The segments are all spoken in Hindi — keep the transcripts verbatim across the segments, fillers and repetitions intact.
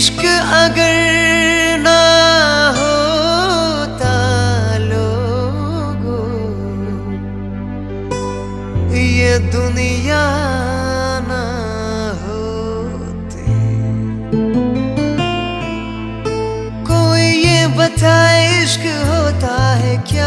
इश्क अगर ना होता लोगों, ये दुनिया ना होती। कोई ये बताए इश्क होता है क्या,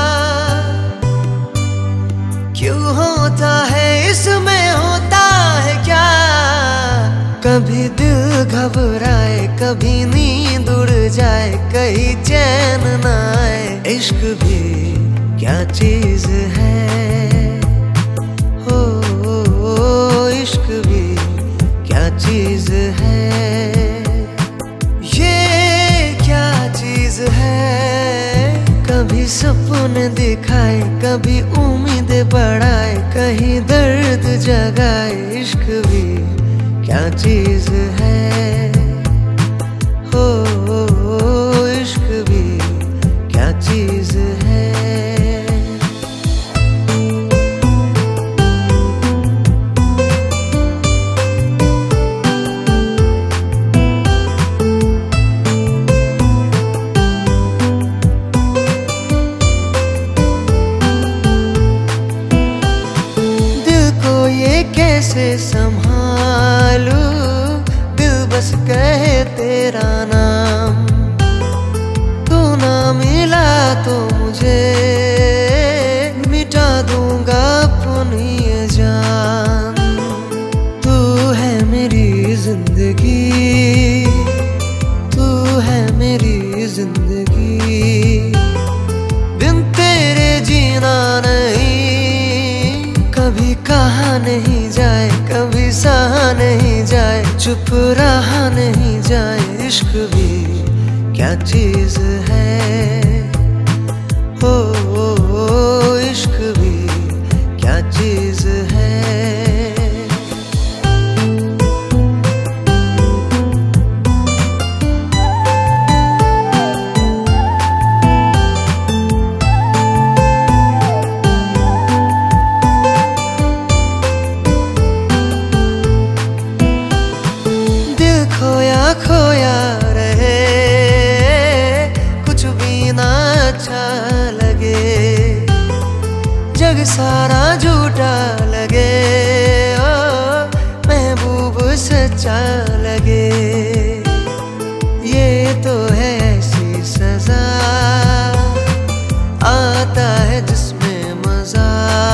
क्यों होता है, इसमें होता है क्या। कभी दिल घबराए, कभी नींद उड़ जाए, कहीं चैन न आए। इश्क भी क्या चीज है, हो इश्क भी क्या चीज है। ये क्या चीज है, कभी सपने दिखाए, कभी उम्मीद बढ़ाए, कहीं दर्द जगाए। इश्क भी क्या चीज है, हो इश्क भी क्या चीज है। दिल को ये कैसे संभालूं, दिल बस कहे तेरा नाम। तू ना मिला तो मुझे मिटा दूंगा अपनी ये जान। तू है मेरी जिंदगी, तू है मेरी जिंदगी। बिन तेरे जीना नहीं, कभी कहा नहीं जाए, कभी सहा नहीं जाए, चुप रहा नहीं जाए। इश्क भी क्या चीज है, हो इश्क भी क्या चीज है। खोया खोया रहे, कुछ भी ना अच्छा लगे। जग सारा झूठा लगे, ओ महबूब सच्चा लगे। ये तो है ऐसी सजा, आता है जिसमें मजा,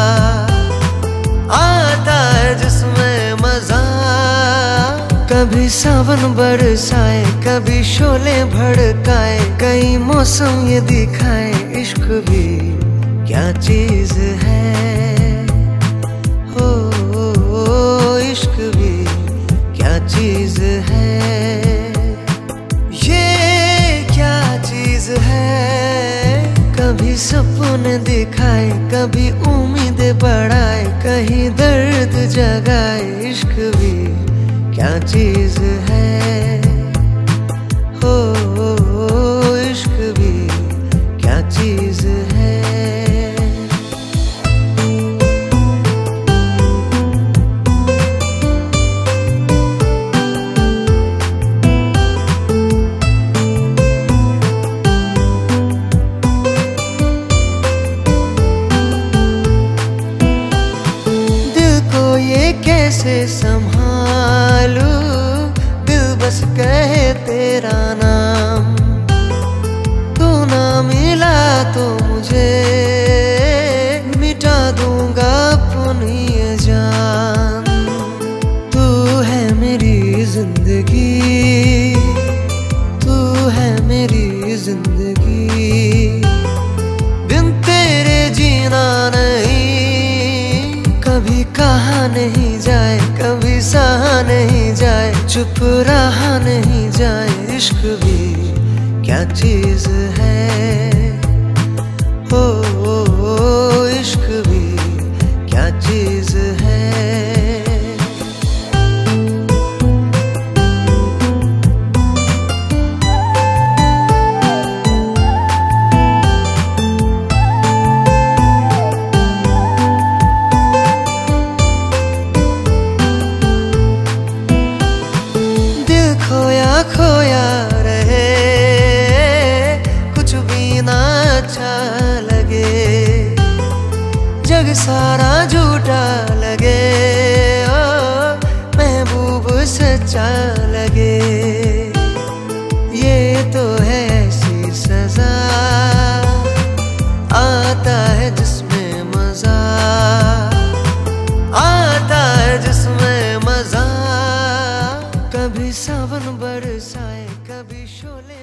आता है जिसमें मजा। कभी सावन बरसाए, कभी शोले भड़काए, कई मौसम ये दिखाए। इश्क भी क्या चीज है, हो इश्क भी क्या चीज है। ये क्या चीज है, कभी सपने दिखाए, कभी उम्मीद बढ़ाए, कहीं दर्द जगाए। इश्क भी क्या चीज है, हो इश्क भी क्या चीज है। दिल को ये कैसे संभालूं, दिल बस कहे तेरा नाम। तू ना मिला तो मुझे मिटा दूंगा अपनी ये जान। तू है मेरी जिंदगी, तू है मेरी जिंदगी। बिन तेरे जीना नहीं, कभी कहा नहीं जाए, कभी सहा नहीं जाए, चुप रहा नहीं जाए। इश्क भी क्या चीज है, हो इश्क भी क्या चीज है। खोया जग सारा झूठा लगे, ओ महबूब सच्चा लगे। ये तो है ऐसी सजा, आता है जिसमें मजा, आता है जिसमें मजा। कभी सावन बरसाए, कभी शोले